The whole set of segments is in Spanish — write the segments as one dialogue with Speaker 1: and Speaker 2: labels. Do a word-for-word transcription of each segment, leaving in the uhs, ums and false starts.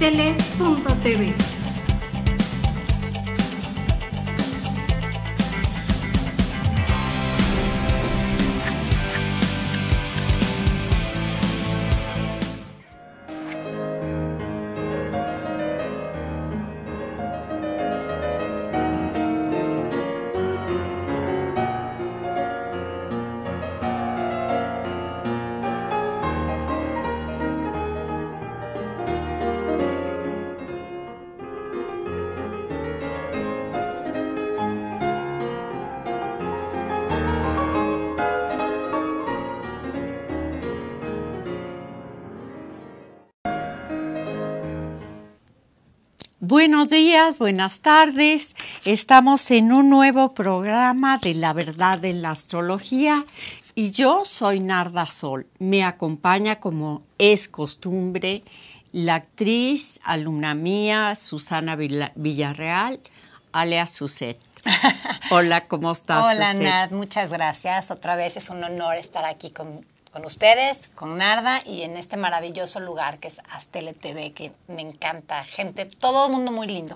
Speaker 1: astele punto t v.
Speaker 2: Buenos días, buenas tardes. Estamos en un nuevo programa de La Verdad de la Astrología y yo soy Narda Sol. Me acompaña, como es costumbre, la actriz, alumna mía, Susana Villarreal, alias Suset. Hola, ¿cómo estás,
Speaker 3: Hola,
Speaker 2: Suset?
Speaker 3: Nard, muchas gracias. Otra vez es un honor estar aquí con con ustedes, con Narda y en este maravilloso lugar que es Astele T V, que me encanta. Gente, todo el mundo muy lindo.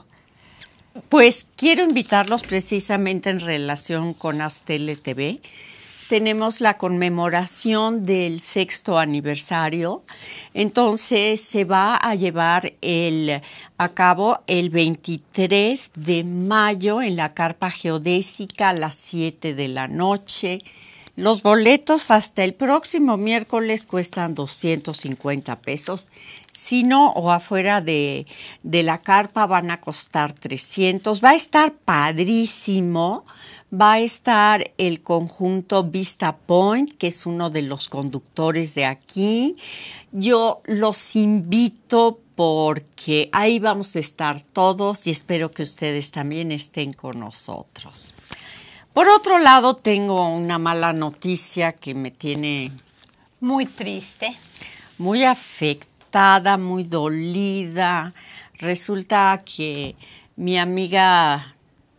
Speaker 2: Pues quiero invitarlos precisamente en relación con Astele T V. Tenemos la conmemoración del sexto aniversario, entonces se va a llevar el, a cabo el veintitrés de mayo en la Carpa Geodésica a las siete de la noche. Los boletos hasta el próximo miércoles cuestan doscientos cincuenta pesos. Si no, o afuera de, de la carpa van a costar trescientos. Va a estar padrísimo. Va a estar el conjunto Vista Point, que es uno de los conductores de aquí. Yo los invito porque ahí vamos a estar todos y espero que ustedes también estén con nosotros. Por otro lado, tengo una mala noticia que me tiene
Speaker 3: muy triste,
Speaker 2: muy afectada, muy dolida. Resulta que mi amiga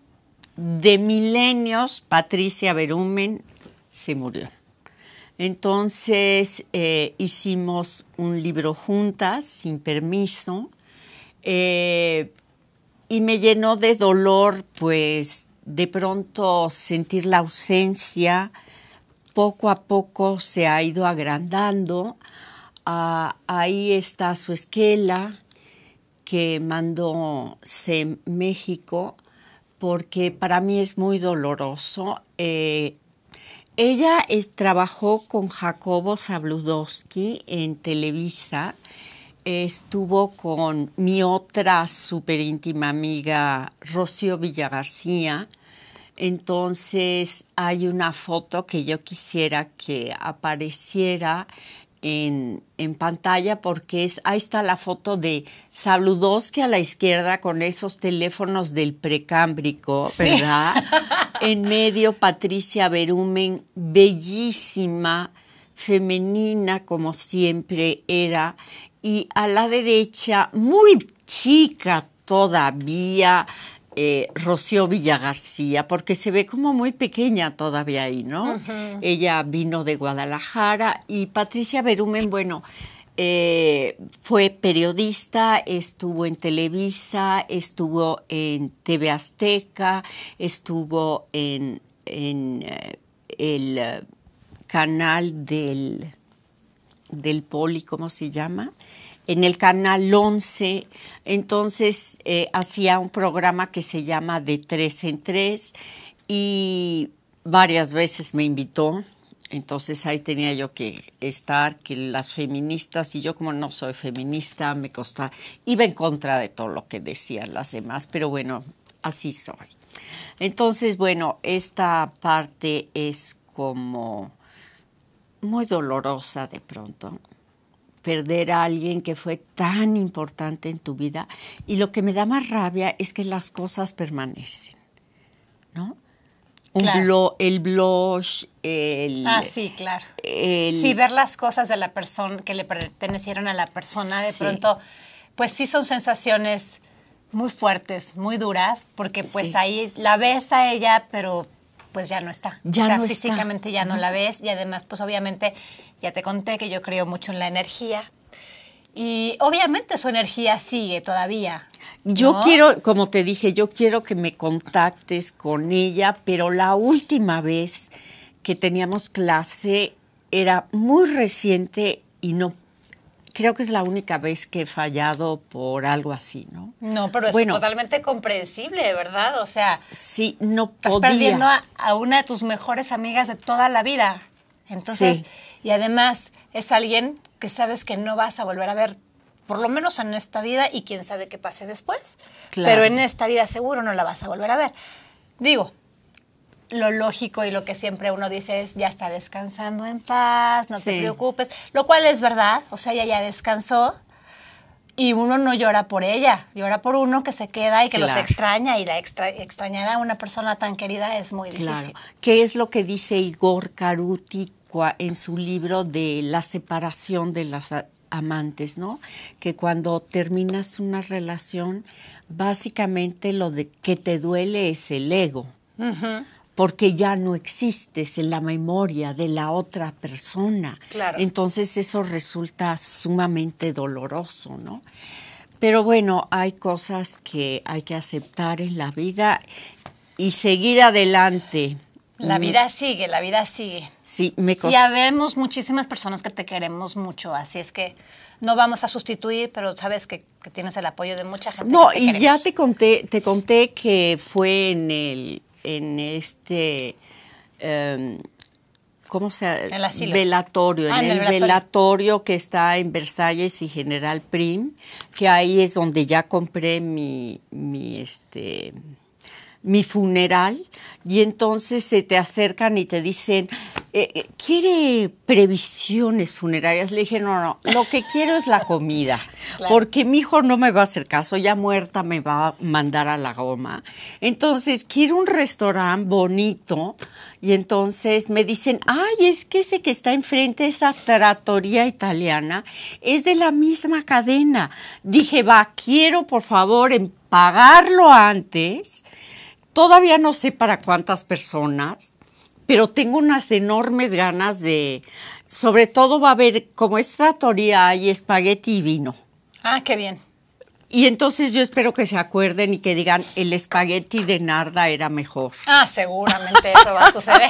Speaker 2: de milenios, Patricia Berumen, se murió. Entonces eh, hicimos un libro juntas, sin permiso, eh, y me llenó de dolor, pues, de pronto sentir la ausencia. Poco a poco se ha ido agrandando. Uh, ahí está su esquela que mandó C E M México, porque para mí es muy doloroso. Eh, ella es, trabajó con Jacobo Zabludowski en Televisa. Estuvo con mi otra súper íntima amiga, Rocío Villagarcía. Entonces, hay una foto que yo quisiera que apareciera en, en pantalla, porque es, ahí está la foto de Zabludowski a la izquierda con esos teléfonos del precámbrico, ¿verdad? Sí. En medio, Patricia Berumen, bellísima, femenina como siempre era. Y a la derecha, muy chica todavía, eh, Rocío Villagarcía, porque se ve como muy pequeña todavía ahí, ¿no? Uh-huh. Ella vino de Guadalajara y Patricia Berumen, bueno, eh, fue periodista, estuvo en Televisa, estuvo en T V Azteca, estuvo en, en eh, el eh, canal del... del Poli, ¿cómo se llama? En el canal once. Entonces eh, hacía un programa que se llama De Tres en Tres y varias veces me invitó. Entonces ahí tenía yo que estar, que las feministas, y yo como no soy feminista, me costaba, iba en contra de todo lo que decían las demás, pero bueno, así soy. Entonces, bueno, esta parte es como muy dolorosa de pronto, perder a alguien que fue tan importante en tu vida, y lo que me da más rabia es que las cosas permanecen, ¿no? Un
Speaker 3: claro.
Speaker 2: blo, el blush, el...
Speaker 3: Ah, sí, claro.
Speaker 2: El,
Speaker 3: sí, ver las cosas de la persona, que le pertenecieron a la persona, de sí. pronto, pues sí son sensaciones muy fuertes, muy duras, porque pues sí. ahí la ves a ella, pero pues ya no está.
Speaker 2: Ya
Speaker 3: o sea,
Speaker 2: no
Speaker 3: físicamente
Speaker 2: está.
Speaker 3: ya no, no la ves, y además, pues obviamente, ya te conté que yo creo mucho en la energía. Y obviamente su energía sigue todavía.
Speaker 2: Yo
Speaker 3: ¿no?
Speaker 2: quiero, como te dije, yo quiero que me contactes con ella, pero la última vez que teníamos clase era muy reciente y no, creo que es la única vez que he fallado por algo así, ¿no?
Speaker 3: No, pero
Speaker 2: bueno,
Speaker 3: es totalmente comprensible, ¿verdad? O sea,
Speaker 2: sí, no
Speaker 3: estás
Speaker 2: podía.
Speaker 3: perdiendo a, a una de tus mejores amigas de toda la vida. Entonces,
Speaker 2: Sí.
Speaker 3: y además es alguien que sabes que no vas a volver a ver, por lo menos en esta vida, y quién sabe qué pase después.
Speaker 2: Claro.
Speaker 3: Pero en esta vida seguro no la vas a volver a ver. Digo, lo lógico y lo que siempre uno dice es, ya está descansando en paz, no
Speaker 2: Sí.
Speaker 3: te preocupes, lo cual es verdad, o sea, ella ya descansó y uno no llora por ella, llora por uno que se queda y que
Speaker 2: Claro.
Speaker 3: los extraña, y la extra extrañar a una persona tan querida es muy
Speaker 2: Claro.
Speaker 3: difícil.
Speaker 2: ¿Qué es lo que dice Igor Karuti en su libro de la separación de las amantes, ¿no? Que cuando terminas una relación, básicamente lo de que te duele es el ego.
Speaker 3: Uh-huh.
Speaker 2: Porque ya no existes en la memoria de la otra persona.
Speaker 3: Claro.
Speaker 2: Entonces eso resulta sumamente doloroso, ¿no? Pero bueno, hay cosas que hay que aceptar en la vida y seguir adelante.
Speaker 3: La vida sigue, la vida sigue.
Speaker 2: Sí, me costó.
Speaker 3: Ya vemos muchísimas personas que te queremos mucho, así es que no vamos a sustituir, pero sabes que, que tienes el apoyo de mucha gente.
Speaker 2: No,
Speaker 3: que te
Speaker 2: y
Speaker 3: queremos.
Speaker 2: ya te conté, te conté que fue en el, en este, um, ¿cómo se llama?
Speaker 3: El asilo.
Speaker 2: Velatorio,
Speaker 3: Ah,
Speaker 2: en
Speaker 3: en
Speaker 2: el
Speaker 3: el velatorio.
Speaker 2: velatorio que está en Versalles y General Prim, que ahí es donde ya compré mi, mi este. mi funeral, y entonces se te acercan y te dicen, eh, ¿quiere previsiones funerarias? Le dije, no, no, lo que quiero es la comida,
Speaker 3: Claro.
Speaker 2: porque mi hijo no me va a hacer caso, ya muerta me va a mandar a la goma. Entonces, quiero un restaurante bonito, y entonces me dicen, ay, es que ese que está enfrente, esa trattoria italiana, es de la misma cadena. Dije, va, quiero por favor en pagarlo antes. Todavía no sé para cuántas personas, pero tengo unas enormes ganas de, sobre todo va a haber, como es trattoria, hay espagueti y vino.
Speaker 3: Ah, qué bien.
Speaker 2: Y entonces yo espero que se acuerden y que digan, el espagueti de Narda era mejor.
Speaker 3: Ah, seguramente eso va a suceder.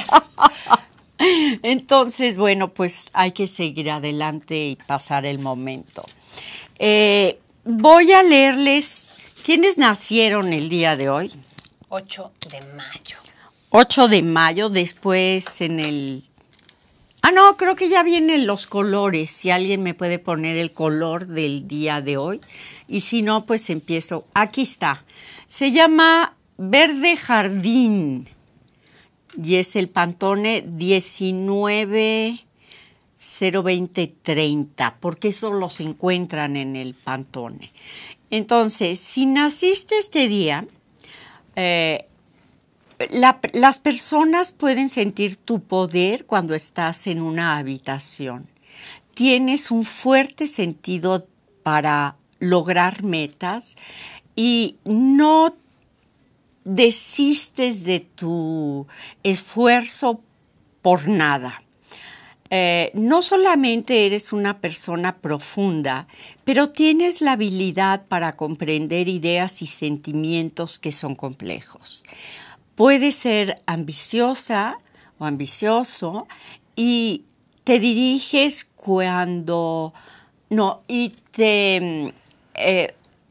Speaker 2: Entonces, bueno, pues hay que seguir adelante y pasar el momento. Eh, voy a leerles quiénes nacieron el día de hoy.
Speaker 3: ocho de mayo.
Speaker 2: ocho de mayo, después en el... Ah, no, creo que ya vienen los colores, si alguien me puede poner el color del día de hoy. Y si no, pues empiezo. Aquí está. Se llama Verde Jardín y es el Pantone diecinueve cero veinte treinta, porque eso los encuentran en el Pantone. Entonces, si naciste este día... Eh, la, las personas pueden sentir tu poder cuando estás en una habitación. Tienes un fuerte sentido para lograr metas y no desistes de tu esfuerzo por nada. Eh, no solamente eres una persona profunda, pero tienes la habilidad para comprender ideas y sentimientos que son complejos. Puedes ser ambiciosa o ambicioso y te diriges cuando... No, y te eh,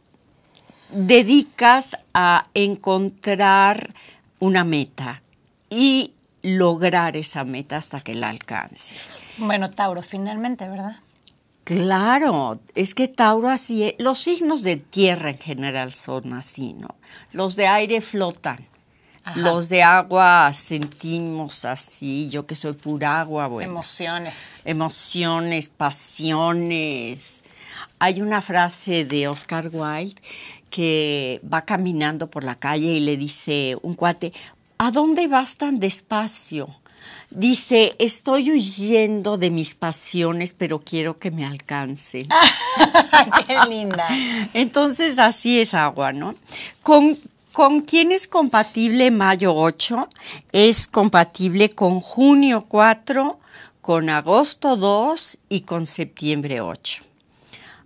Speaker 2: dedicas a encontrar una meta y lograr esa meta hasta que la alcances.
Speaker 3: Bueno, Tauro, finalmente, ¿verdad?
Speaker 2: Claro, es que Tauro así es. Los signos de tierra en general son así, ¿no? Los de aire flotan. Ajá. Los de agua sentimos así, yo que soy pura agua, bueno.
Speaker 3: Emociones.
Speaker 2: Emociones, pasiones. Hay una frase de Oscar Wilde que va caminando por la calle y le dice un cuate, ¿a dónde vas tan despacio? Dice, estoy huyendo de mis pasiones, pero quiero que me alcancen.
Speaker 3: ¡Qué linda!
Speaker 2: Entonces, así es agua, ¿no? Con, ¿Con quién es compatible mayo ocho? Es compatible con junio cuatro, con agosto dos y con septiembre ocho.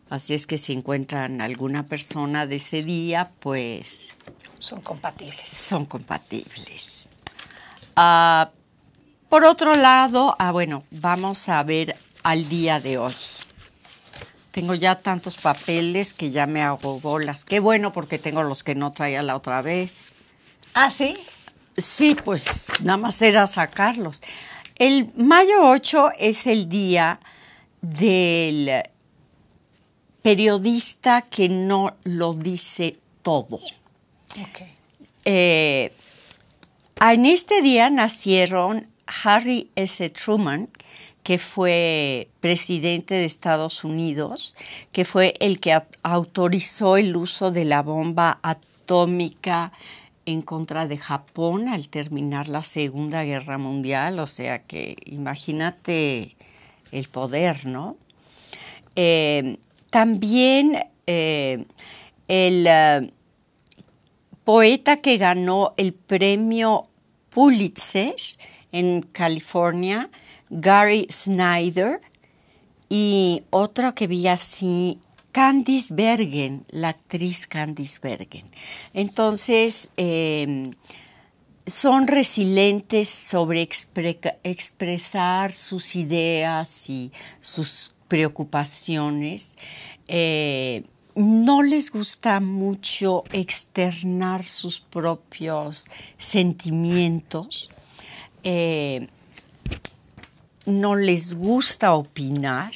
Speaker 2: Así es que si encuentran alguna persona de ese día, pues...
Speaker 3: Son compatibles.
Speaker 2: Son compatibles. Uh, por otro lado, ah, bueno, vamos a ver al día de hoy. Tengo ya tantos papeles que ya me hago bolas. Qué bueno, porque tengo los que no traía la otra vez.
Speaker 3: ¿Ah, sí?
Speaker 2: Sí, pues nada más era sacarlos. El mayo ocho es el día del periodista que no lo dice todo.
Speaker 3: Okay.
Speaker 2: Eh, en este día nacieron Harry S. Truman, que fue presidente de Estados Unidos, que fue el que autorizó el uso de la bomba atómica en contra de Japón al terminar la Segunda Guerra Mundial. O sea que imagínate el poder, ¿no? Eh, también eh, el uh, poeta que ganó el premio Pulitzer en California, Gary Snyder, y otro que vi así, Candice Bergen, la actriz Candice Bergen. Entonces, eh, son resilientes sobre expre- expresar sus ideas y sus preocupaciones. Eh, no les gusta mucho externar sus propios sentimientos. Eh, no les gusta opinar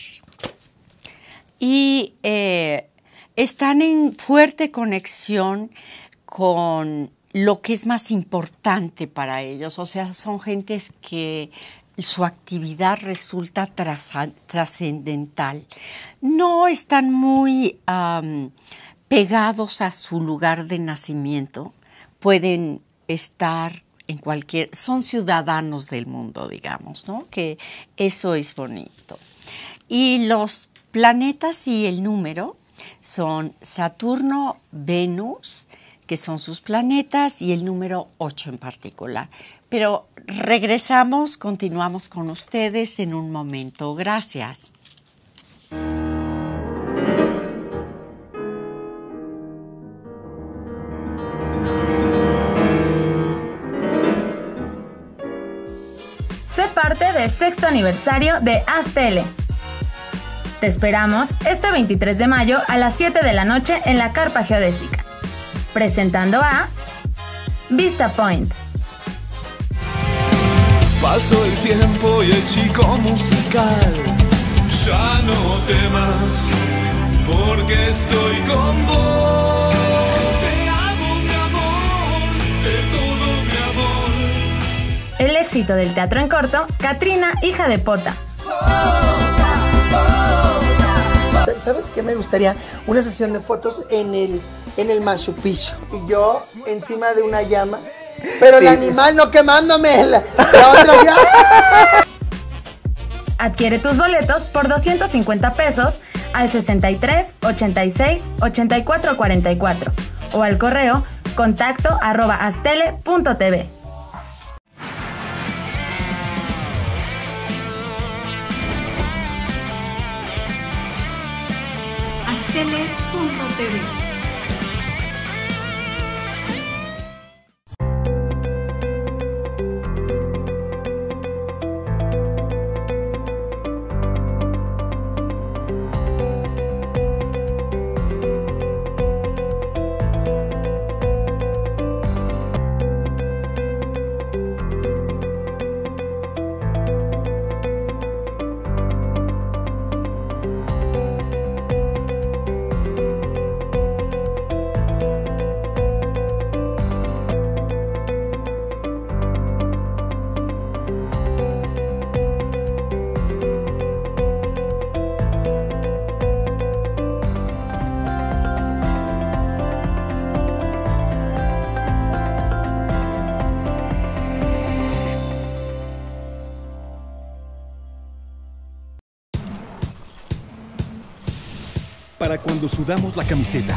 Speaker 2: y eh, están en fuerte conexión con lo que es más importante para ellos. O sea, son gentes que su actividad resulta trascendental. No están muy um, pegados a su lugar de nacimiento. Pueden estar en cualquier... Son ciudadanos del mundo, digamos, ¿no? Que eso es bonito. Y los planetas y el número son Saturno, Venus, que son sus planetas, y el número ocho en particular. Pero regresamos, continuamos con ustedes en un momento. Gracias.
Speaker 1: Sé parte del sexto aniversario de Haz Tele. Te esperamos este veintitrés de mayo a las siete de la noche en la Carpa Geodésica, presentando a Vista Point.
Speaker 4: Pasó el tiempo y el chico musical ya no temas, porque estoy con vos. Te amo, mi amor, de todo mi amor.
Speaker 1: El éxito del teatro en corto, Catrina, hija de Pota.
Speaker 5: ¿Sabes qué? Me gustaría una sesión de fotos en el, en el Machu Picchu. Y yo encima de una llama, pero sí, el animal no quemándome, la, la otra ya.
Speaker 1: Adquiere tus boletos por doscientos cincuenta pesos al sesenta y tres, ochenta y seis, ochenta y cuatro cuarenta y cuatro o al correo contacto arroba astele punto tv.
Speaker 6: astele punto tv.
Speaker 7: Para cuando sudamos la camiseta.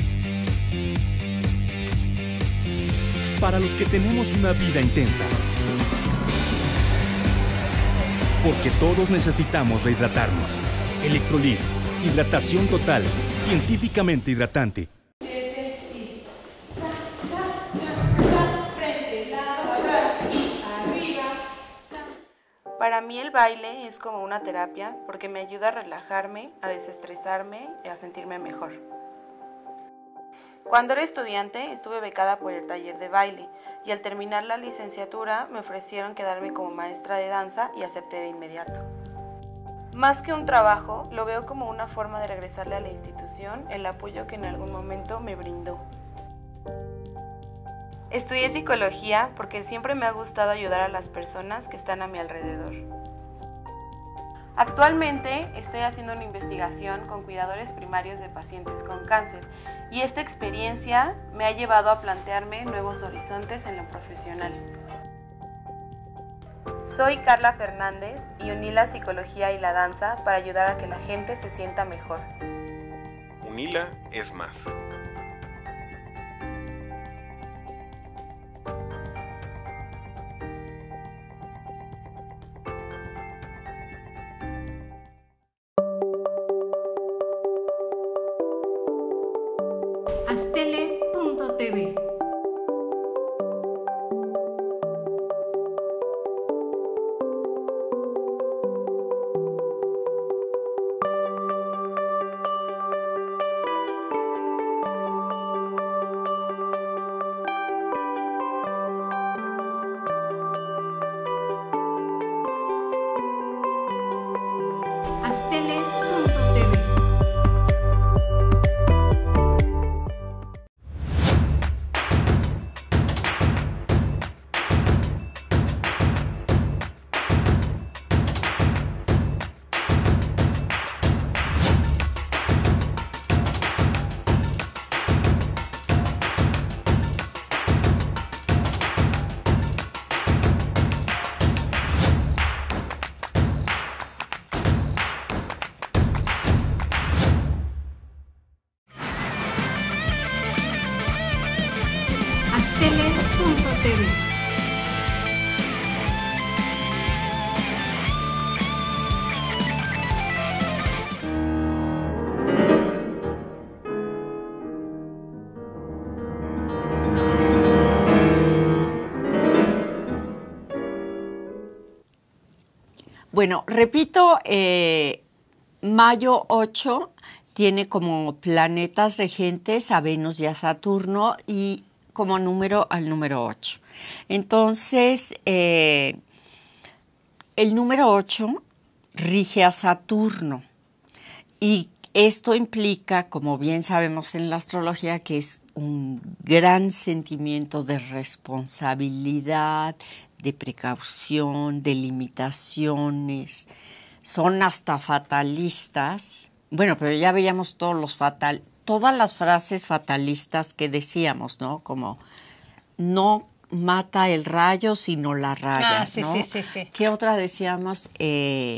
Speaker 7: Para los que tenemos una vida intensa. Porque todos necesitamos rehidratarnos. Electrolit, Hidratación total, científicamente hidratante.
Speaker 8: Para mí el baile es como una terapia porque me ayuda a relajarme, a desestresarme y a sentirme mejor. Cuando era estudiante estuve becada por el taller de baile y al terminar la licenciatura me ofrecieron quedarme como maestra de danza y acepté de inmediato. Más que un trabajo, lo veo como una forma de regresarle a la institución el apoyo que en algún momento me brindó. Estudié psicología porque siempre me ha gustado ayudar a las personas que están a mi alrededor. Actualmente estoy haciendo una investigación con cuidadores primarios de pacientes con cáncer y esta experiencia me ha llevado a plantearme nuevos horizontes en lo profesional. Soy Carla Fernández y uní la psicología y la danza para ayudar a que la gente se sienta mejor.
Speaker 9: Unila es más.
Speaker 6: Astele punto t v. Astele punto t v. Astele punto t v.
Speaker 2: Bueno, repito, eh, mayo ocho tiene como planetas regentes a Venus y a Saturno y como número al número ocho. Entonces, eh, el número ocho rige a Saturno y esto implica, como bien sabemos en la astrología, que es un gran sentimiento de responsabilidad, de precaución, de limitaciones. Son hasta fatalistas. Bueno, pero ya veíamos todos los fatal, todas las frases fatalistas que decíamos, ¿no? Como no mata el rayo sino la raya,
Speaker 3: ah, sí,
Speaker 2: ¿no?
Speaker 3: sí, sí, sí.
Speaker 2: ¿Qué otra decíamos? Eh,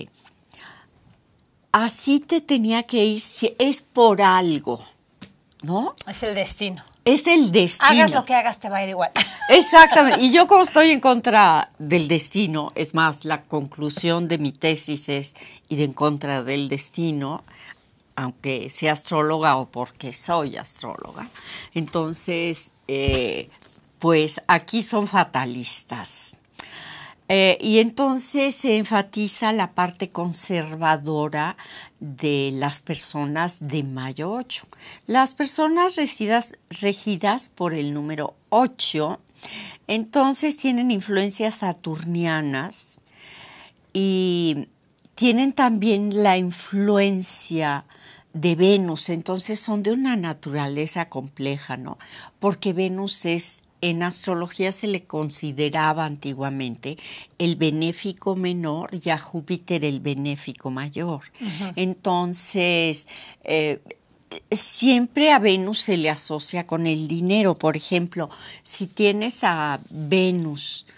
Speaker 2: así te tenía que ir, si es por algo, ¿no?
Speaker 3: Es el destino.
Speaker 2: Es el destino.
Speaker 3: Hagas lo que hagas, te va a ir igual.
Speaker 2: Exactamente. Y yo como estoy en contra del destino, es más, la conclusión de mi tesis es ir en contra del destino, aunque sea astróloga o porque soy astróloga. Entonces, eh, pues aquí son fatalistas. Eh, y entonces se enfatiza la parte conservadora de las personas de mayo ocho. Las personas regidas, regidas por el número ocho, entonces tienen influencias saturnianas y tienen también la influencia de Venus, entonces son de una naturaleza compleja, ¿no? Porque Venus es, en astrología se le consideraba antiguamente el benéfico menor y a Júpiter el benéfico mayor. Uh-huh. Entonces, eh, siempre a Venus se le asocia con el dinero. Por ejemplo, si tienes a Venus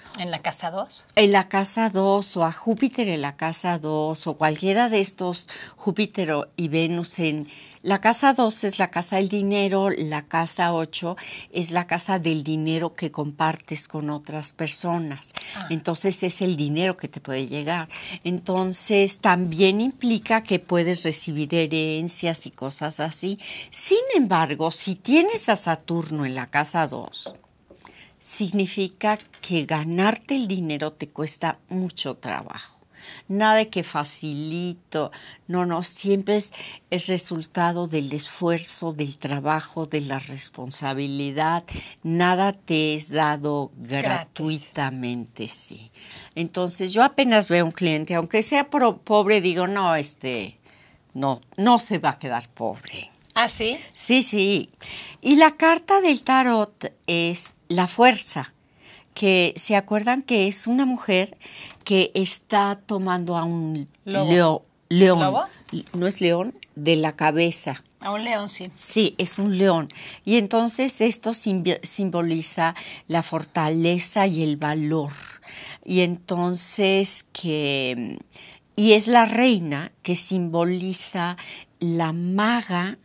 Speaker 3: ¿En la casa dos?
Speaker 2: En la casa dos o a Júpiter en la casa dos o cualquiera de estos Júpiter y Venus en... La casa dos es la casa del dinero, la casa ocho es la casa del dinero que compartes con otras personas. Ah. Entonces es el dinero que te puede llegar. Entonces también implica que puedes recibir herencias y cosas así. Sin embargo, si tienes a Saturno en la casa dos, significa que ganarte el dinero te cuesta mucho trabajo. Nada de que facilito, no, no, siempre es el resultado del esfuerzo, del trabajo, de la responsabilidad. Nada te es dado gratuitamente, sí. Entonces yo apenas veo a un cliente, aunque sea pro, pobre, digo, no, este, no, no se va a quedar pobre.
Speaker 3: ¿Ah, sí?
Speaker 2: Sí, sí. Y la carta del tarot es la fuerza, que se acuerdan que es una mujer que está tomando a un leo, león.
Speaker 3: ¿Lobo?
Speaker 2: No es león, de la cabeza.
Speaker 3: A un león, sí.
Speaker 2: Sí, es un león. Y entonces esto simbi- simboliza la fortaleza y el valor. Y entonces que... Y es la reina que simboliza la maga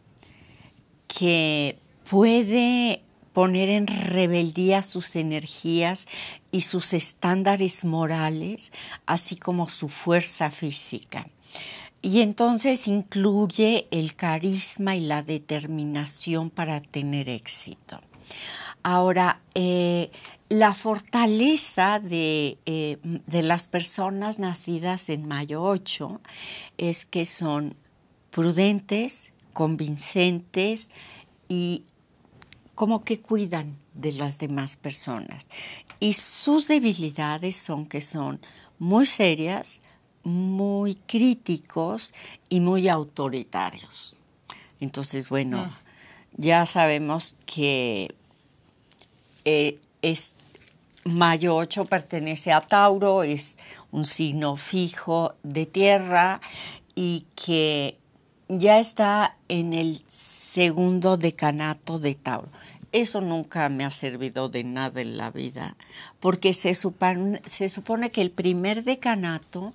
Speaker 2: que puede poner en rebeldía sus energías y sus estándares morales, así como su fuerza física. Y entonces incluye el carisma y la determinación para tener éxito. Ahora, eh, la fortaleza de, eh, de las personas nacidas en mayo ocho es que son prudentes, convincentes y como que cuidan de las demás personas. Y sus debilidades son que son muy serias, muy críticos y muy autoritarios. Entonces, bueno, ah. ya sabemos que eh, es, mayo ocho pertenece a Tauro, es un signo fijo de tierra y que ya está en el segundo decanato de Tauro. Eso nunca me ha servido de nada en la vida, porque se supone, se supone que el primer decanato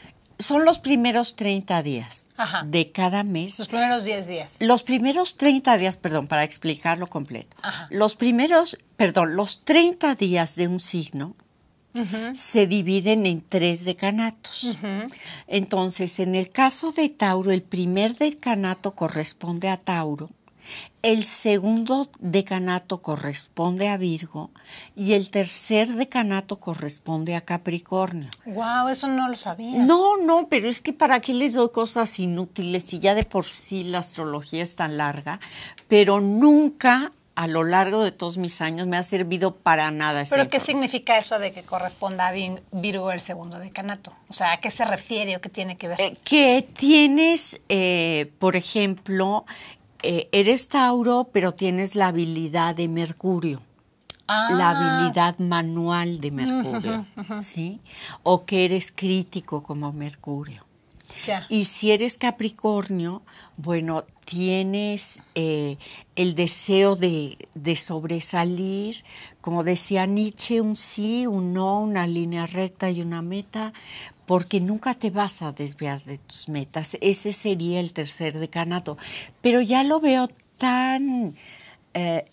Speaker 2: son los primeros treinta días Ajá. de cada mes.
Speaker 3: Los primeros diez días.
Speaker 2: Los primeros treinta días, perdón, para explicarlo completo.
Speaker 3: Ajá.
Speaker 2: Los primeros, perdón, los treinta días de un signo Uh-huh. se dividen en tres decanatos. Uh-huh. Entonces, en el caso de Tauro, el primer decanato corresponde a Tauro, el segundo decanato corresponde a Virgo y el tercer decanato corresponde a Capricornio.
Speaker 3: Wow, eso no lo sabía.
Speaker 2: No, no, pero es que para qué les doy cosas inútiles si ya de por sí la astrología es tan larga, pero nunca a lo largo de todos mis años me ha servido para nada.
Speaker 3: ¿Pero qué significa eso de que corresponda a Virgo el segundo decanato? O sea, ¿a qué se refiere o qué tiene que ver?
Speaker 2: Eh, que tienes, eh, por ejemplo, eh, eres Tauro, pero tienes la habilidad de Mercurio. Ah. La habilidad manual de Mercurio, uh-huh, uh-huh. ¿sí? O que eres crítico como Mercurio.
Speaker 3: Ya.
Speaker 2: Y si eres Capricornio, bueno, tienes eh, el deseo de, de sobresalir, como decía Nietzsche, un sí, un no, una línea recta y una meta, porque nunca te vas a desviar de tus metas. Ese sería el tercer decanato. Pero ya lo veo tan eh,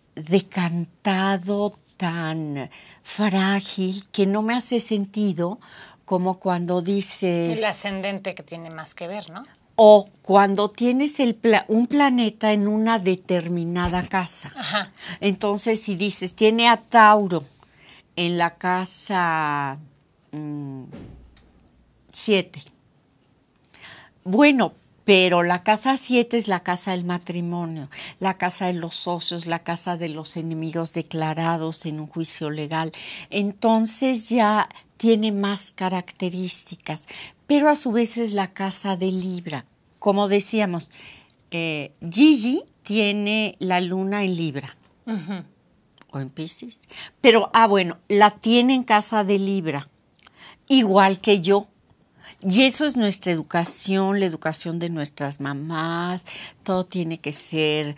Speaker 2: decantado, tan frágil, que no me hace sentido como cuando dices...
Speaker 3: El ascendente que tiene más que ver, ¿no?
Speaker 2: O cuando tienes el pla- un planeta en una determinada casa.
Speaker 3: Ajá.
Speaker 2: Entonces, si dices, tiene a Tauro en la casa siete. Mmm, bueno, pero la casa siete es la casa del matrimonio, la casa de los socios, la casa de los enemigos declarados en un juicio legal. Entonces ya tiene más características, pero a su vez es la casa de Libra. Como decíamos, eh, Gigi tiene la luna en Libra, uh-huh. o en Piscis, pero, ah, bueno, la tiene en casa de Libra, igual que yo. Y eso es nuestra educación, la educación de nuestras mamás, todo tiene que ser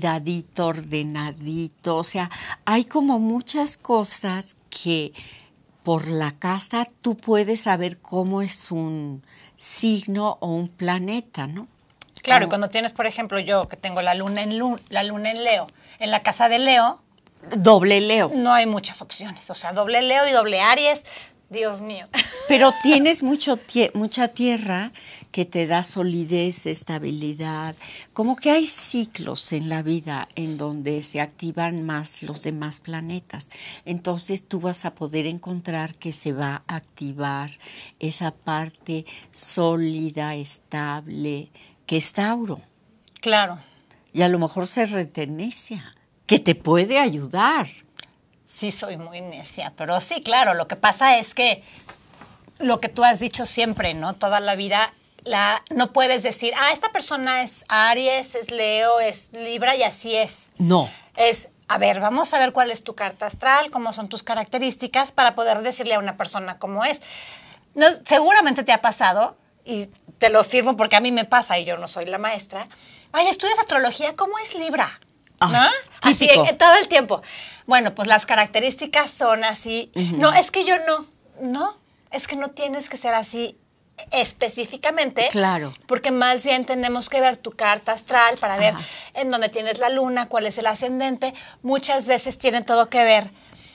Speaker 2: cuidadito, ordenadito, o sea, hay como muchas cosas que por la casa tú puedes saber cómo es un signo o un planeta, ¿no?
Speaker 3: Claro,
Speaker 2: Como,
Speaker 3: cuando tienes, por ejemplo, yo que tengo la luna en lu- la luna en Leo, en la casa de Leo,
Speaker 2: doble Leo.
Speaker 3: no hay muchas opciones. O sea, doble Leo y doble Aries, Dios mío.
Speaker 2: Pero tienes mucho tie- mucha tierra que te da solidez, estabilidad. Como que hay ciclos en la vida en donde se activan más los demás planetas. Entonces tú vas a poder encontrar que se va a activar esa parte sólida, estable, que es Tauro.
Speaker 3: Claro.
Speaker 2: Y a lo mejor se retenecia, que te puede ayudar.
Speaker 3: Sí, soy muy necia, pero sí, claro, lo que pasa es que lo que tú has dicho siempre, ¿no? Toda la vida, la, no puedes decir, ah, esta persona es Aries, es Leo, es Libra y así es.
Speaker 2: No.
Speaker 3: Es, a ver, vamos a ver cuál es tu carta astral, cómo son tus características para poder decirle a una persona cómo es. No, seguramente te ha pasado, y te lo firmo porque a mí me pasa y yo no soy la maestra. Ay, estudias astrología, ¿cómo es Libra? ¿No?
Speaker 2: Ay,
Speaker 3: Así,
Speaker 2: típico.
Speaker 3: eh, todo el tiempo. Bueno, pues las características son así. Uh-huh. No, es que yo no. No, es que no tienes que ser así específicamente.
Speaker 2: Claro.
Speaker 3: Porque más bien tenemos que ver tu carta astral para ver Ajá. en dónde tienes la luna, cuál es el ascendente. Muchas veces tiene todo que ver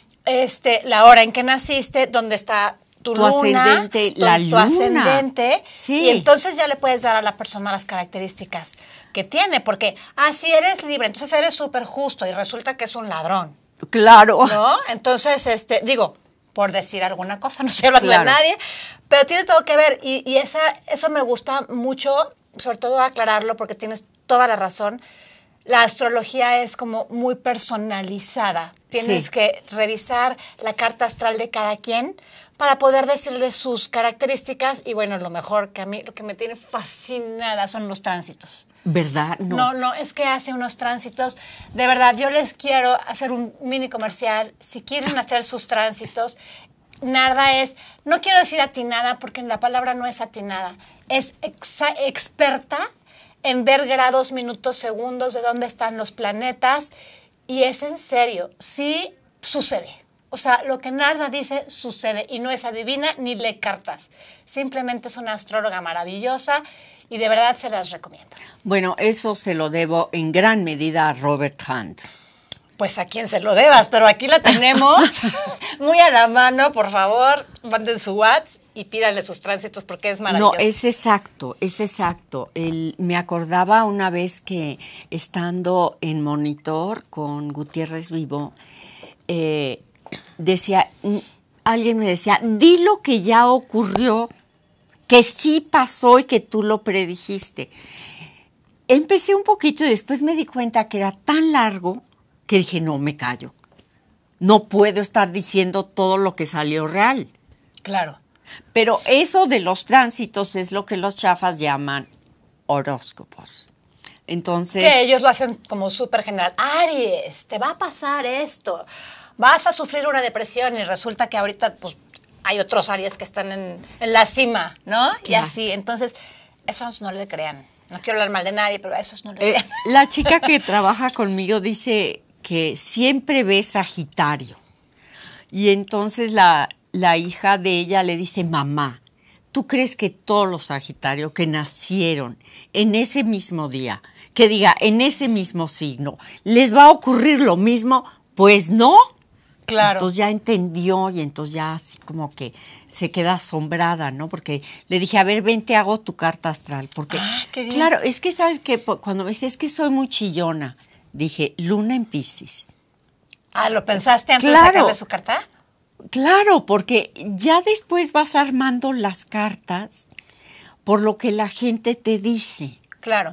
Speaker 3: este, la hora en que naciste, dónde está tu,
Speaker 2: tu
Speaker 3: luna,
Speaker 2: ascendente,
Speaker 3: tu,
Speaker 2: la
Speaker 3: tu
Speaker 2: luna.
Speaker 3: ascendente.
Speaker 2: Sí.
Speaker 3: Y entonces ya le puedes dar a la persona las características que tiene, porque, ah, si eres libre, entonces eres súper justo y resulta que es un ladrón.
Speaker 2: Claro.
Speaker 3: ¿No? Entonces, este, digo, por decir alguna cosa, no estoy hablando
Speaker 2: claro.
Speaker 3: de nadie, pero tiene todo que ver y, y esa, eso me gusta mucho, sobre todo aclararlo porque tienes toda la razón. La astrología es como muy personalizada. Tienes
Speaker 2: sí.
Speaker 3: que revisar la carta astral de cada quien para poder decirle sus características y bueno, lo mejor que a mí, lo que me tiene fascinada son los tránsitos.
Speaker 2: ¿Verdad? No.
Speaker 3: no, no, es que hace unos tránsitos. De verdad, yo les quiero hacer un mini comercial. Si quieren hacer sus tránsitos, Narda es, no quiero decir atinada porque la palabra no es atinada, es exa- experta en ver grados, minutos, segundos, de dónde están los planetas. Y es en serio, sí sucede. O sea, lo que Narda dice sucede y no es adivina ni lee cartas. Simplemente es una astróloga maravillosa y de verdad se las recomiendo.
Speaker 2: Bueno, eso se lo debo en gran medida a Robert Hunt.
Speaker 3: Pues a quien se lo debas, pero aquí la tenemos muy a la mano. Por favor, manden su WhatsApp y pídanle sus tránsitos porque es maravilloso.
Speaker 2: No, es exacto, es exacto. El, me acordaba una vez que estando en Monitor con Gutiérrez Vivo, eh, decía, alguien me decía, di lo que ya ocurrió, que sí pasó y que tú lo predijiste. Empecé un poquito y después me di cuenta que era tan largo que dije, no, me callo. No puedo estar diciendo todo lo que salió real.
Speaker 3: Claro.
Speaker 2: Pero eso de los tránsitos es lo que los chafas llaman horóscopos. Entonces...
Speaker 3: Que ellos lo hacen como súper general. Aries, te va a pasar esto. Vas a sufrir una depresión y resulta que ahorita pues hay otros Aries que están en, en la cima, ¿no? Claro. Y así, entonces, esos no le crean. No quiero hablar mal de nadie, pero a esos no le
Speaker 2: eh,
Speaker 3: crean.
Speaker 2: La chica que trabaja conmigo dice que siempre ve Sagitario. Y entonces la, la hija de ella le dice, mamá, ¿tú crees que todos los Sagitarios que nacieron en ese mismo día, que diga, en ese mismo signo, les va a ocurrir lo mismo? Pues no.
Speaker 3: Claro.
Speaker 2: Entonces ya entendió y entonces ya así como que se queda asombrada, ¿no? Porque le dije, a ver, ven, te hago tu carta astral. Porque,
Speaker 3: ah, qué bien.
Speaker 2: Claro, es que, ¿sabes qué? Cuando me dice, es que soy muy chillona, dije, luna en Piscis.
Speaker 3: Ah, ¿lo pensaste antes
Speaker 2: claro,
Speaker 3: de sacarle su carta?
Speaker 2: Claro, porque ya después vas armando las cartas por lo que la gente te dice.
Speaker 3: Claro.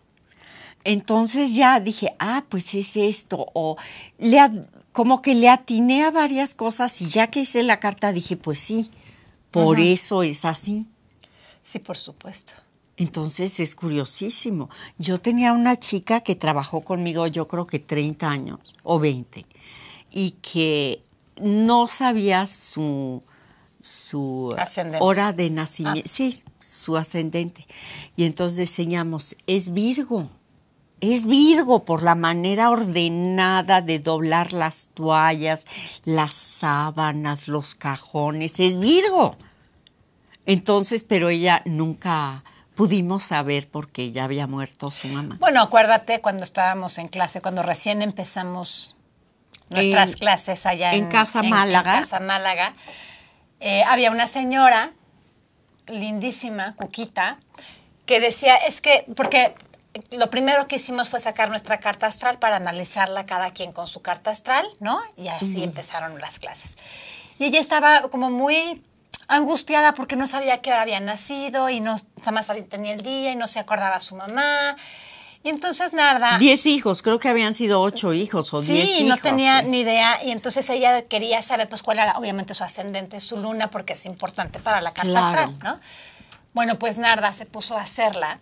Speaker 2: Entonces ya dije, ah, pues es esto, o le como que le atiné a varias cosas y ya que hice la carta dije, pues sí, por uh-huh. eso es así.
Speaker 3: Sí, por supuesto.
Speaker 2: Entonces es curiosísimo. Yo tenía una chica que trabajó conmigo yo creo que treinta años o veinte y que no sabía su, su hora de nacimiento, ah. sí, su ascendente. Y entonces enseñamos, es Virgo. Es Virgo por la manera ordenada de doblar las toallas, las sábanas, los cajones. Es Virgo. Entonces, pero ella nunca pudimos saber porque ya había muerto su mamá.
Speaker 3: Bueno, acuérdate cuando estábamos en clase, cuando recién empezamos nuestras
Speaker 2: En-
Speaker 3: clases allá en,
Speaker 2: en Casa Málaga.
Speaker 3: En Casa Málaga, eh, había una señora lindísima, Cuquita, que decía, es que, porque lo primero que hicimos fue sacar nuestra carta astral para analizarla cada quien con su carta astral, ¿no? Y así
Speaker 2: Ujú.
Speaker 3: empezaron las clases. Y ella estaba como muy angustiada porque no sabía qué hora había nacido y no nada más tenía el día y no se acordaba su mamá. Y entonces Narda...
Speaker 2: Diez hijos, creo que habían sido ocho hijos o diez hijos.
Speaker 3: Sí, no tenía
Speaker 2: sí.
Speaker 3: ni idea. Y entonces ella quería saber pues cuál era obviamente su ascendente, su luna, porque es importante para la carta
Speaker 2: Claro.
Speaker 3: astral, ¿no? Bueno, pues Narda se puso a hacerla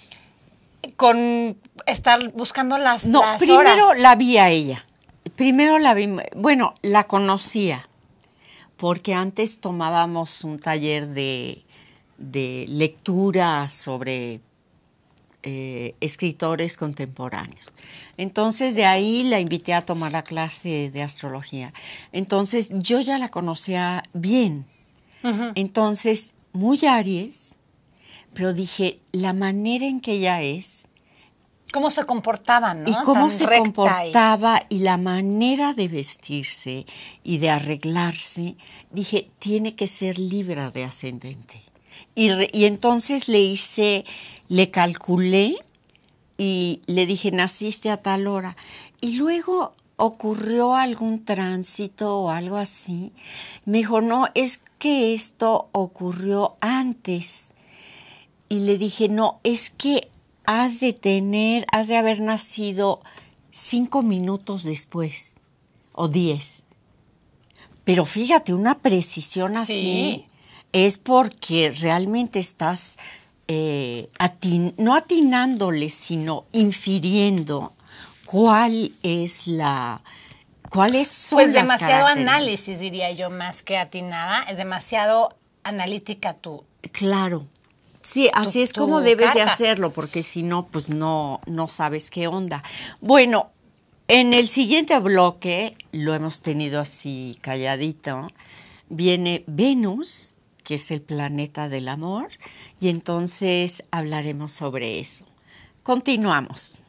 Speaker 3: con estar buscando las,
Speaker 2: No,
Speaker 3: las
Speaker 2: primero
Speaker 3: horas.
Speaker 2: la vi a ella. Primero la vi, bueno, la conocía, porque antes tomábamos un taller de, de lectura sobre eh, escritores contemporáneos. Entonces, de ahí la invité a tomar la clase de astrología. Entonces, yo ya la conocía bien.
Speaker 3: Ujú.
Speaker 2: Entonces, muy Aries, pero dije, la manera en que ella es,
Speaker 3: Cómo se comportaban, ¿no?
Speaker 2: y cómo
Speaker 3: Tan
Speaker 2: se
Speaker 3: recta y-
Speaker 2: comportaba y... la manera de vestirse y de arreglarse, dije, tiene que ser Libra de ascendente. Y, re- y entonces le hice, le calculé y le dije, naciste a tal hora. Y luego ocurrió algún tránsito o algo así. Me dijo, no, es que esto ocurrió antes. Y le dije, no, es que has de tener, has de haber nacido cinco minutos después, o diez. Pero fíjate, una precisión así
Speaker 3: Sí.
Speaker 2: es porque realmente estás, eh, atin- no atinándole, sino infiriendo cuál es la, cuáles son
Speaker 3: Pues
Speaker 2: las
Speaker 3: demasiado
Speaker 2: características.
Speaker 3: análisis, diría yo, más que atinada. Es demasiado analítica tú.
Speaker 2: Claro. Sí, así es
Speaker 3: tu
Speaker 2: como debes de
Speaker 3: carta.
Speaker 2: hacerlo, porque si no, pues no, no sabes qué onda. Bueno, en el siguiente bloque, lo hemos tenido así calladito, viene Venus, que es el planeta del amor, y entonces hablaremos sobre eso. Continuamos.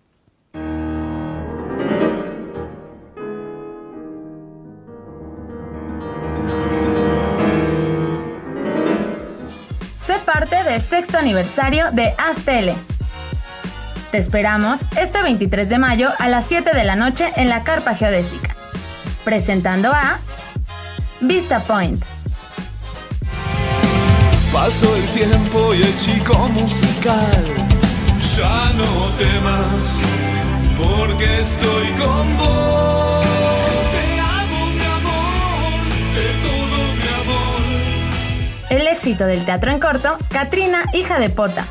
Speaker 1: Sé parte del sexto aniversario de Astele. Te esperamos este veintitrés de mayo a las siete de la noche en la Carpa Geodésica. Presentando a Vista Point.
Speaker 4: Pasó el tiempo y el chico musical ya no temas, porque estoy con vos. Te amo, mi amor, de todo mi amor.
Speaker 1: El éxito del teatro en corto, Katrina, hija de Pota.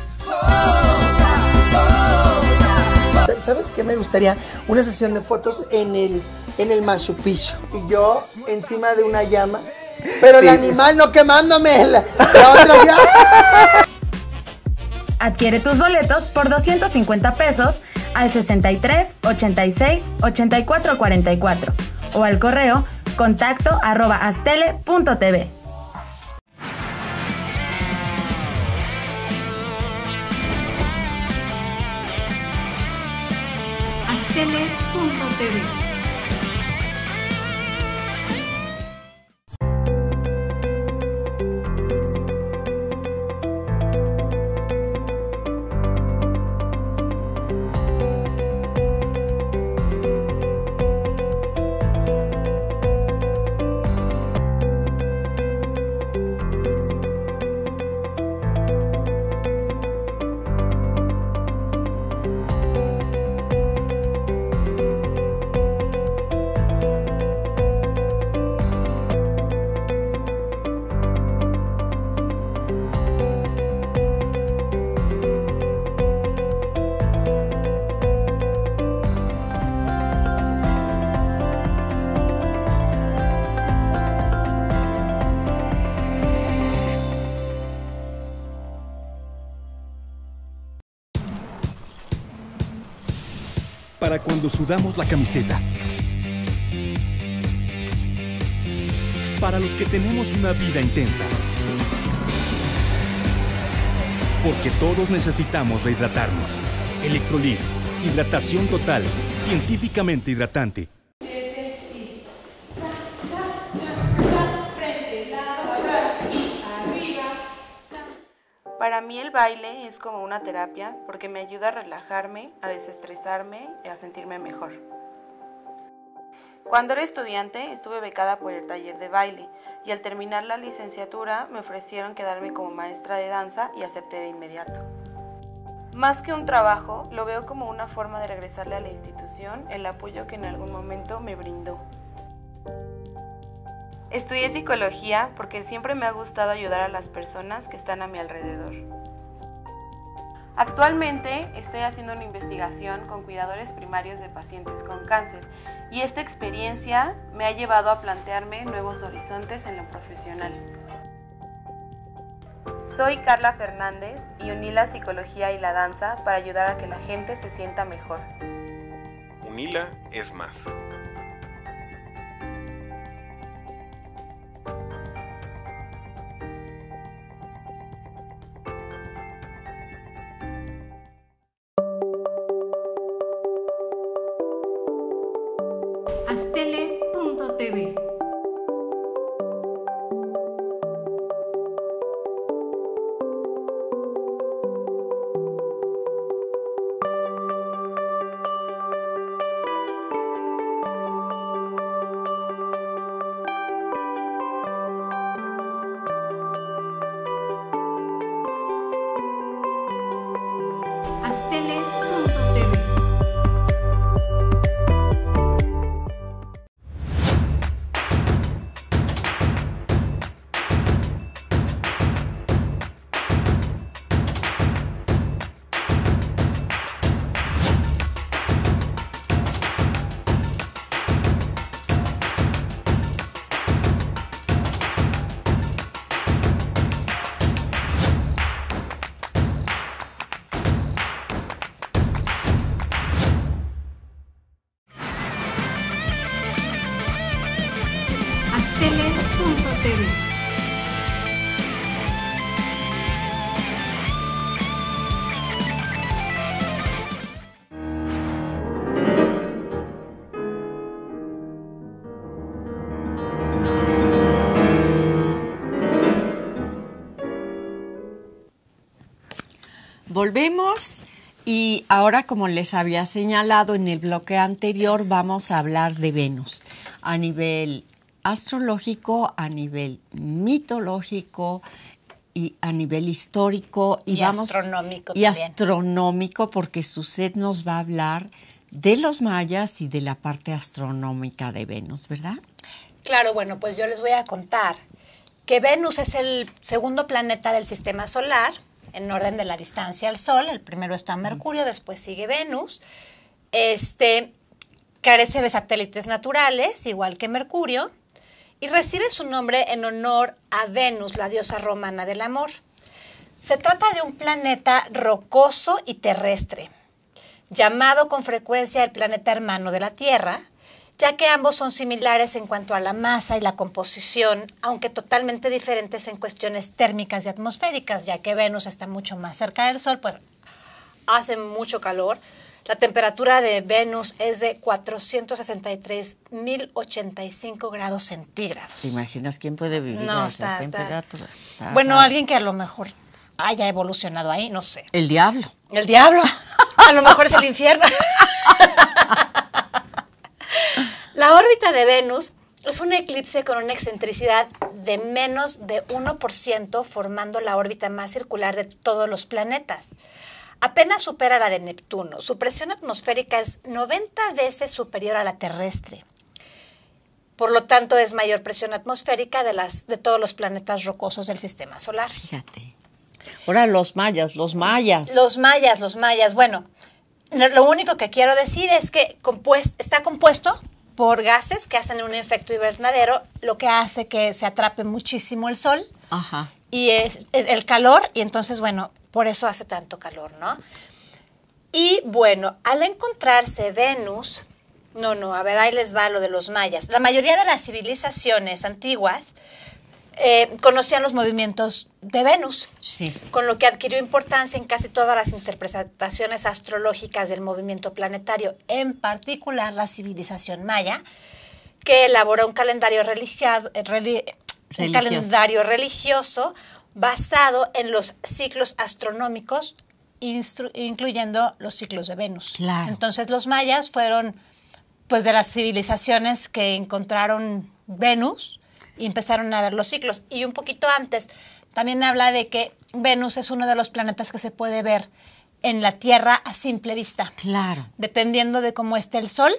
Speaker 5: ¿Sabes qué? Me gustaría una sesión de fotos en el, en el Machu Picchu. Y yo encima de una llama. Pero el animal no quemándome. La, la otra ya.
Speaker 1: Adquiere tus boletos por doscientos cincuenta pesos al sesenta y tres, ochenta y seis, ochenta y cuatro cuarenta y cuatro o al correo contacto arroba astele punto tv.
Speaker 6: astele punto tv.
Speaker 7: Para cuando sudamos la camiseta. Para los que tenemos una vida intensa. Porque todos necesitamos rehidratarnos. Electrolit, hidratación total, científicamente hidratante.
Speaker 8: Para mí el baile es como una terapia porque me ayuda a relajarme, a desestresarme y a sentirme mejor. Cuando era estudiante estuve becada por el taller de baile y al terminar la licenciatura me ofrecieron quedarme como maestra de danza y acepté de inmediato. Más que un trabajo, lo veo como una forma de regresarle a la institución el apoyo que en algún momento me brindó. Estudié psicología porque siempre me ha gustado ayudar a las personas que están a mi alrededor. Actualmente estoy haciendo una investigación con cuidadores primarios de pacientes con cáncer y esta experiencia me ha llevado a plantearme nuevos horizontes en lo profesional. Soy Carla Fernández y uní la psicología y la danza para ayudar a que la gente se sienta mejor.
Speaker 9: Unila es más.
Speaker 6: Astele punto t v. Astele punto t v. Astele punto t v.
Speaker 2: Volvemos y ahora, como les había señalado en el bloque anterior, vamos a hablar de Venus a nivel astrológico, a nivel mitológico y a nivel histórico.
Speaker 3: Y, y
Speaker 2: vamos,
Speaker 3: astronómico
Speaker 2: y
Speaker 3: también.
Speaker 2: astronómico, porque Suzette nos va a hablar de los mayas y de la parte astronómica de Venus, ¿verdad?
Speaker 3: Claro, bueno, pues yo les voy a contar que Venus es el segundo planeta del sistema solar, en orden de la distancia al Sol. El primero está Mercurio, después sigue Venus. Este carece de satélites naturales, igual que Mercurio, y recibe su nombre en honor a Venus, la diosa romana del amor. Se trata de un planeta rocoso y terrestre, llamado con frecuencia el planeta hermano de la Tierra, ya que ambos son similares en cuanto a la masa y la composición, aunque totalmente diferentes en cuestiones térmicas y atmosféricas, ya que Venus está mucho más cerca del Sol, pues hace mucho calor. La temperatura de Venus es de cuatrocientos sesenta y tres mil ochenta y cinco grados centígrados.
Speaker 2: ¿Te imaginas quién puede vivir
Speaker 3: No,
Speaker 2: a esas
Speaker 3: está, está.
Speaker 2: temperaturas? Está
Speaker 3: Bueno,
Speaker 2: raro.
Speaker 3: alguien que a lo mejor haya evolucionado ahí, no sé.
Speaker 2: El diablo.
Speaker 3: El diablo. A lo mejor es el infierno. La órbita de Venus es un eclipse con una excentricidad de menos de uno por ciento, formando la órbita más circular de todos los planetas. Apenas supera la de Neptuno. Su presión atmosférica es noventa veces superior a la terrestre. Por lo tanto, es mayor presión atmosférica de, las, de todos los planetas rocosos del sistema solar.
Speaker 2: Fíjate. Ahora los mayas, los mayas.
Speaker 3: Los mayas, los mayas. Bueno, lo único que quiero decir es que compuest, está compuesto por gases que hacen un efecto invernadero, lo que hace que se atrape muchísimo el sol.
Speaker 2: Ajá.
Speaker 3: Y es, es el calor, y entonces, bueno, por eso hace tanto calor, ¿no? Y bueno, al encontrarse Venus, no, no, a ver, ahí les va lo de los mayas. La mayoría de las civilizaciones antiguas eh, conocían los movimientos de Venus,
Speaker 2: Sí.
Speaker 3: con lo que adquirió importancia en casi todas las interpretaciones astrológicas del movimiento planetario, en particular la civilización maya, que elaboró un calendario religio- reli- un
Speaker 2: Religioso.
Speaker 3: calendario religioso basado en los ciclos astronómicos, instru- incluyendo los ciclos de Venus.
Speaker 2: Claro.
Speaker 3: Entonces los mayas fueron pues de las civilizaciones que encontraron Venus y empezaron a ver los ciclos. Y un poquito antes también habla de que Venus es uno de los planetas que se puede ver en la Tierra a simple vista.
Speaker 2: Claro.
Speaker 3: Dependiendo de cómo esté el Sol.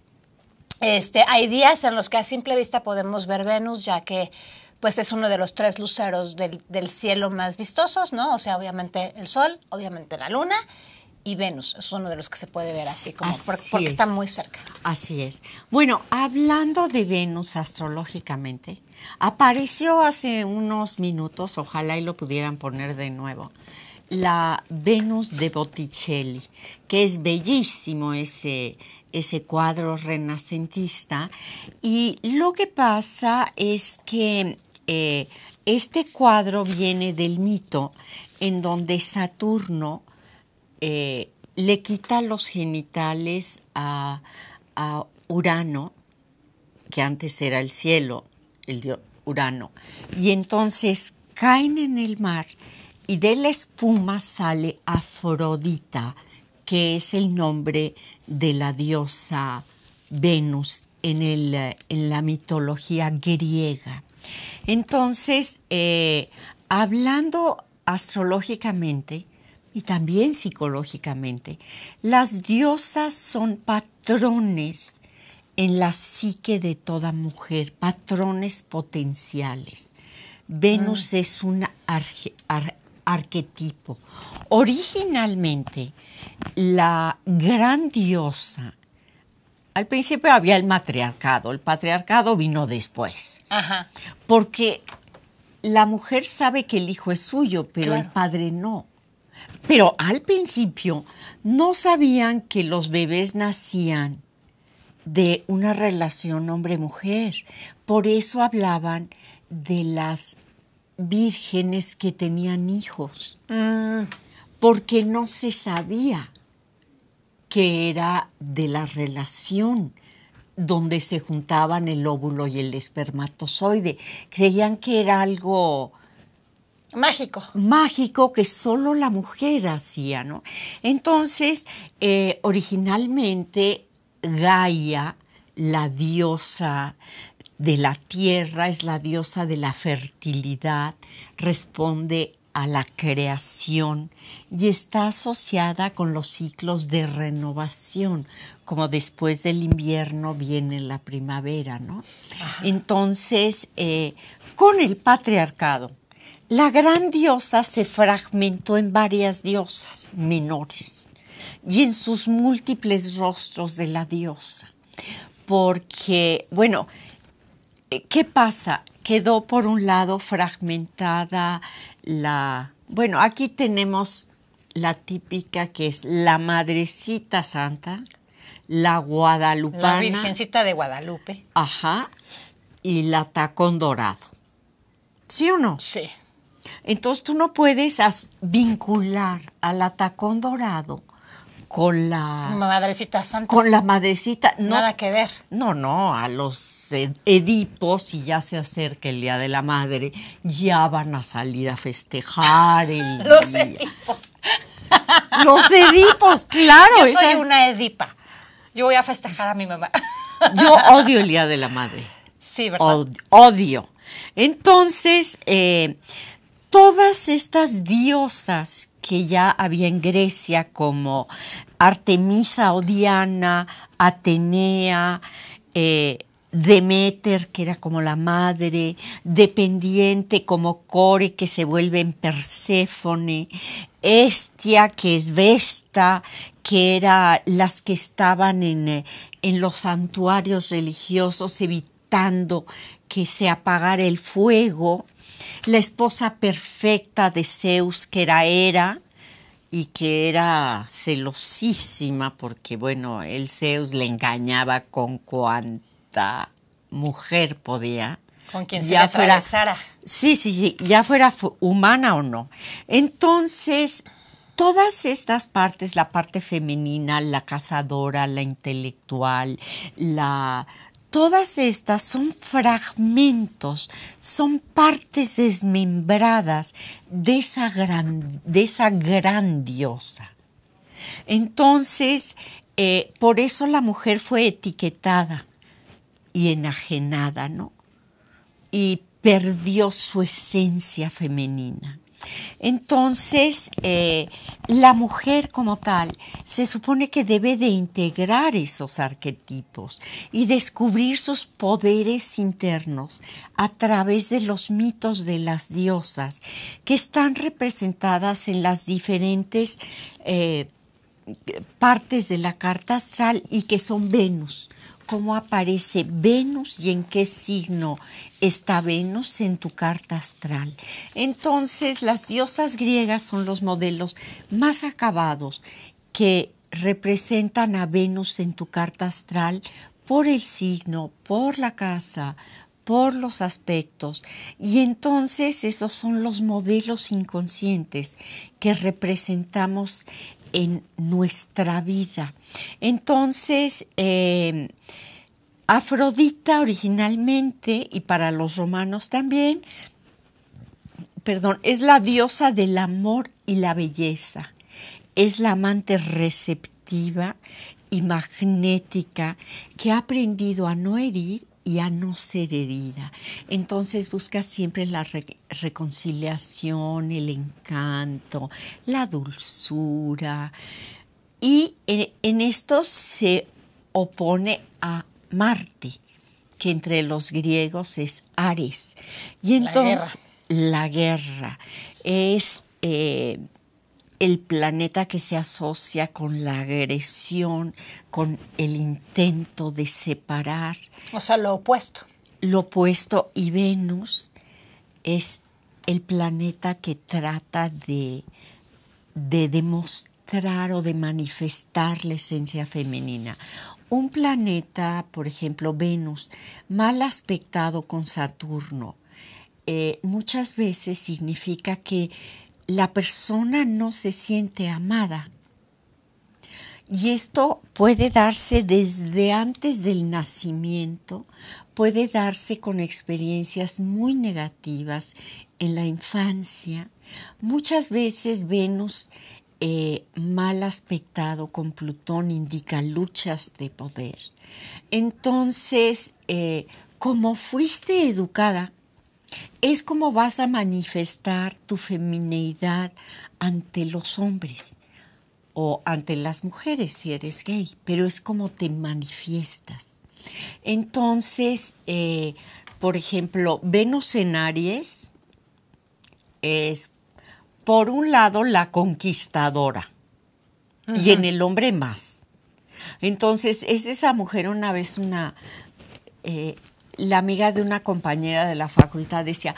Speaker 3: Este, hay días en los que a simple vista podemos ver Venus, ya que pues es uno de los tres luceros del, del cielo más vistosos, ¿no? O sea, obviamente el Sol, obviamente la Luna y Venus. Es uno de los que se puede ver así, como
Speaker 2: Así
Speaker 3: por- porque
Speaker 2: es.
Speaker 3: está muy cerca.
Speaker 2: Así es. Bueno, hablando de Venus astrológicamente, apareció hace unos minutos, ojalá y lo pudieran poner de nuevo, la Venus de Botticelli, que es bellísimo ese, ese cuadro renacentista. Y lo que pasa es que eh, este cuadro viene del mito en donde Saturno eh, le quita los genitales a, a Urano, que antes era el cielo, el dios Urano, y entonces caen en el mar y de la espuma sale Afrodita, que es el nombre de la diosa Venus en, el, en la mitología griega. Entonces, eh, hablando astrológicamente y también psicológicamente, las diosas son patrones en la psique de toda mujer, patrones potenciales. Venus es un arge- ar- arquetipo. Originalmente, la gran diosa, al principio había el matriarcado, el patriarcado vino después,
Speaker 3: Ajá.
Speaker 2: porque la mujer sabe que el hijo es suyo, pero
Speaker 3: Claro.
Speaker 2: el padre no. Pero al principio no sabían que los bebés nacían de una relación hombre-mujer. Por eso hablaban de las vírgenes que tenían hijos,
Speaker 3: Mm,
Speaker 2: porque no se sabía que era de la relación donde se juntaban el óvulo y el espermatozoide. Creían que era algo
Speaker 3: mágico.
Speaker 2: mágico que solo la mujer hacía, ¿no? Entonces, eh, originalmente Gaia, la diosa de la tierra, es la diosa de la fertilidad, responde a la creación y está asociada con los ciclos de renovación, como después del invierno viene la primavera, ¿no? Entonces, eh, con el patriarcado, la gran diosa se fragmentó en varias diosas menores y en sus múltiples rostros de la diosa. Porque, bueno, ¿qué pasa? Quedó por un lado fragmentada la... Bueno, aquí tenemos la típica que es la Madrecita Santa, la Guadalupana.
Speaker 3: La Virgencita de Guadalupe.
Speaker 2: Ajá, y la Tacón Dorado. ¿Sí o no?
Speaker 3: Sí.
Speaker 2: Entonces tú no puedes as- vincular al Tacón Dorado con la
Speaker 3: Madrecita Santa.
Speaker 2: con la Madrecita. No,
Speaker 3: Nada que ver.
Speaker 2: no, no, a los ed- Edipos, y ya se acerca el Día de la Madre, ya van a salir a festejar el
Speaker 3: Los
Speaker 2: día.
Speaker 3: Edipos.
Speaker 2: Los Edipos, claro.
Speaker 3: Yo soy
Speaker 2: esa-
Speaker 3: una Edipa. Yo voy a festejar a mi mamá.
Speaker 2: Yo odio el Día de la Madre.
Speaker 3: Sí, ¿verdad?
Speaker 2: Od- Odio. Entonces, eh, todas estas diosas que ya había en Grecia, como Artemisa o Diana, Atenea, eh, Deméter, que era como la madre, dependiente como Core, que se vuelve en Perséfone, Hestia, que es Vesta, que eran las que estaban en, eh, en los santuarios religiosos evitando que se apagara el fuego, la esposa perfecta de Zeus, que era Hera, y que era celosísima porque, bueno, el Zeus le engañaba con cuanta mujer podía.
Speaker 3: Con quien se
Speaker 2: ya
Speaker 3: le
Speaker 2: fuera,
Speaker 3: atravesara.
Speaker 2: Sí, sí, sí, ya fuera humana o no. Entonces, todas estas partes, la parte femenina, la cazadora, la intelectual, la... Todas estas son fragmentos, son partes desmembradas de esa gran, de esa gran diosa. Entonces, eh, por eso la mujer fue etiquetada y enajenada, ¿no? Y perdió su esencia femenina. Entonces, eh, la mujer como tal se supone que debe de integrar esos arquetipos y descubrir sus poderes internos a través de los mitos de las diosas que están representadas en las diferentes eh, partes de la carta astral y que son Venus. ¿Cómo aparece Venus y en qué signo está Venus en tu carta astral? Entonces, las diosas griegas son los modelos más acabados que representan a Venus en tu carta astral por el signo, por la casa, por los aspectos. Y entonces esos son los modelos inconscientes que representamos en nuestra vida. Entonces, eh, Afrodita originalmente, y para los romanos también, perdón, es la diosa del amor y la belleza. Es la amante receptiva y magnética que ha aprendido a no herir y a no ser herida. Entonces busca siempre la re- reconciliación, el encanto, la dulzura. Y en, en esto se opone a Marte, que entre los griegos es Ares. Y entonces la guerra, la guerra es eh, el planeta que se asocia con la agresión, con el intento de separar.
Speaker 3: O sea, lo opuesto.
Speaker 2: Lo opuesto, y Venus es el planeta que trata de, de demostrar o de manifestar la esencia femenina. Un planeta, por ejemplo, Venus, mal aspectado con Saturno, eh, muchas veces significa que la persona no se siente amada. Y esto puede darse desde antes del nacimiento, puede darse con experiencias muy negativas en la infancia. Muchas veces Venus eh, mal aspectado con Plutón indica luchas de poder. Entonces, eh, como fuiste educada, es como vas a manifestar tu femineidad ante los hombres o ante las mujeres si eres gay, pero es como te manifiestas. Entonces, eh, por ejemplo, Venus en Aries es, por un lado, la conquistadora, uh-huh, y en el hombre más. Entonces, es esa mujer. Una vez una... Eh, la amiga de una compañera de la facultad decía,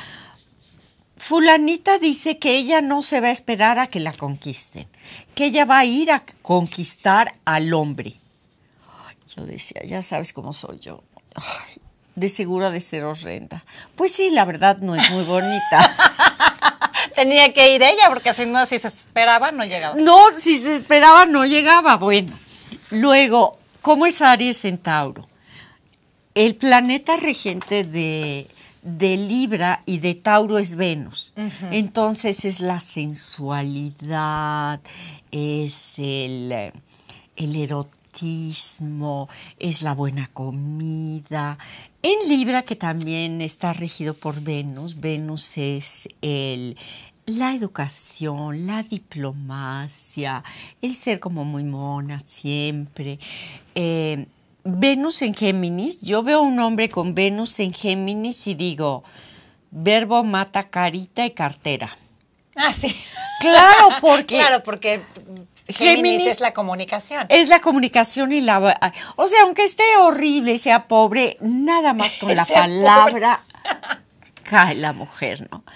Speaker 2: fulanita dice que ella no se va a esperar a que la conquisten, que ella va a ir a conquistar al hombre. Yo decía, ya sabes cómo soy yo. Ay, de seguro de ser horrenda. Pues sí, la verdad no es muy bonita.
Speaker 3: Tenía que ir ella, porque si no, si se esperaba, no llegaba.
Speaker 2: No, si se esperaba, no llegaba. Bueno, luego, ¿cómo es Aries en Tauro? El planeta regente de, de Libra y de Tauro es Venus. Uh-huh. Entonces es la sensualidad, es el, el erotismo, es la buena comida. En Libra, que también está regido por Venus, Venus es el, la educación, la diplomacia, el ser como muy mona siempre. Eh, Venus en Géminis, yo veo un hombre con Venus en Géminis y digo, verbo mata carita y cartera.
Speaker 3: Ah, sí.
Speaker 2: Claro, porque...
Speaker 3: claro, porque Géminis, Géminis es la comunicación.
Speaker 2: Es la comunicación y la... O sea, aunque esté horrible y sea pobre, nada más con la palabra cae la mujer, ¿no?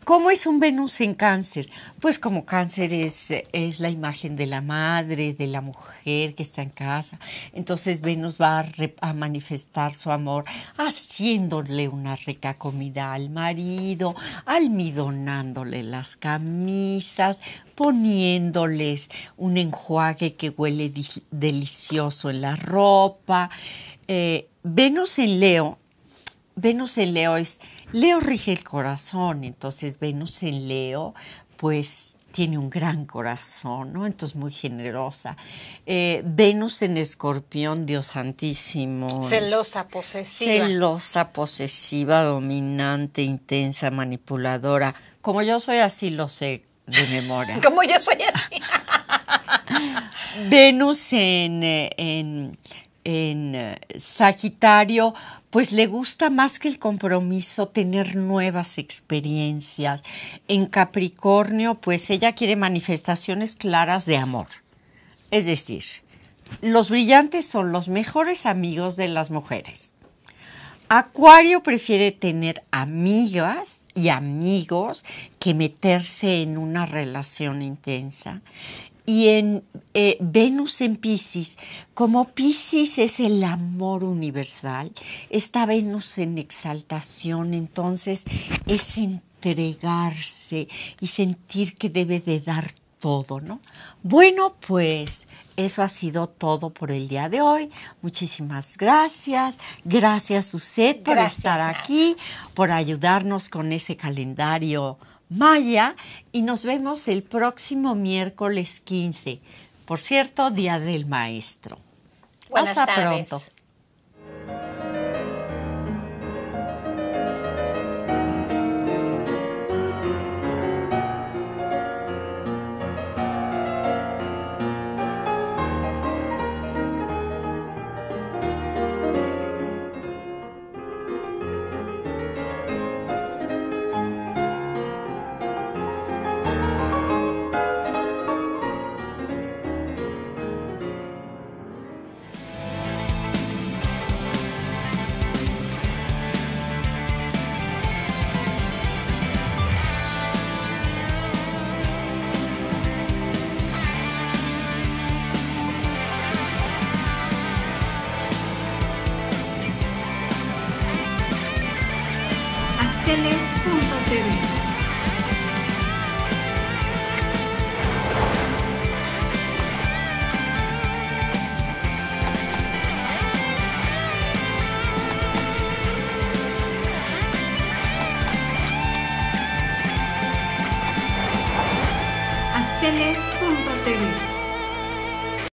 Speaker 2: ¿Cómo es un Venus en Cáncer? Pues como Cáncer es, es la imagen de la madre, de la mujer que está en casa. Entonces Venus va a, re, a manifestar su amor haciéndole una rica comida al marido, almidonándole las camisas, poniéndoles un enjuague que huele delicioso en la ropa. Eh, Venus en Leo, Venus en Leo es, Leo rige el corazón, entonces Venus en Leo, pues tiene un gran corazón, ¿no? Entonces muy generosa. Eh, Venus en Escorpión, Dios santísimo.
Speaker 3: Celosa, posesiva.
Speaker 2: Celosa, posesiva, dominante, intensa, manipuladora. Como yo soy así, lo sé de memoria.
Speaker 3: Como yo soy así.
Speaker 2: Venus en, en, en Sagitario, pues le gusta más que el compromiso tener nuevas experiencias. En Capricornio, pues ella quiere manifestaciones claras de amor. Es decir, los brillantes son los mejores amigos de las mujeres. Acuario prefiere tener amigas y amigos que meterse en una relación intensa. Y en eh, Venus en Piscis, como Piscis es el amor universal, está Venus en exaltación, entonces es entregarse y sentir que debe de dar todo, ¿no? Bueno, pues eso ha sido todo por el día de hoy. Muchísimas gracias. Gracias, Suset, por
Speaker 3: Gracias,
Speaker 2: estar
Speaker 3: Nat.
Speaker 2: aquí, por ayudarnos con ese calendario maya, y nos vemos el próximo miércoles quince. Por cierto, Día del Maestro.
Speaker 3: Buenas
Speaker 2: Hasta
Speaker 3: tardes.
Speaker 2: pronto.
Speaker 6: Astele punto t v. Astele